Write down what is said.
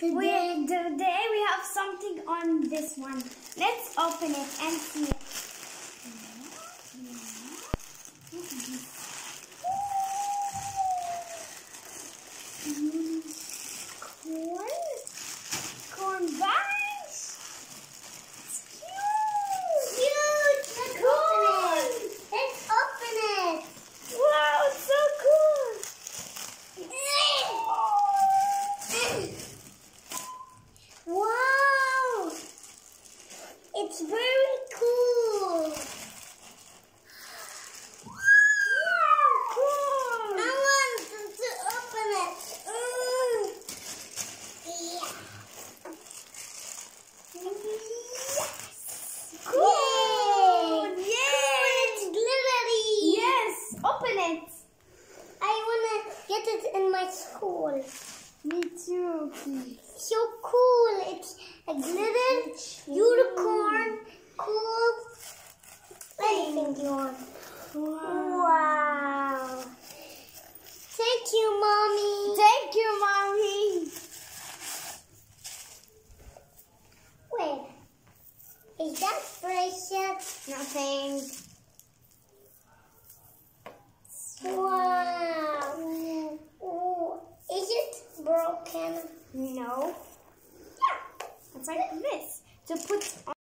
Today we have something on this one. Let's open it and see it. Corn bags. It's cute. Let's open it. Wow, it's so cool. Wow. It's very cool. Wow, cool. I want to open it. Yeah. Yes. Cool. Yay. Yay. It's glittery. Yes, open it. I want to get it in my school. Me too. So cool. It's a glitter unicorn. Cool. Anything you want. Wow. Thank you, Mommy. Thank you, Mommy. Wait. Is that bracelet? Nothing. Wow. Ooh. Is it broken? No. Yeah. It's like this. To put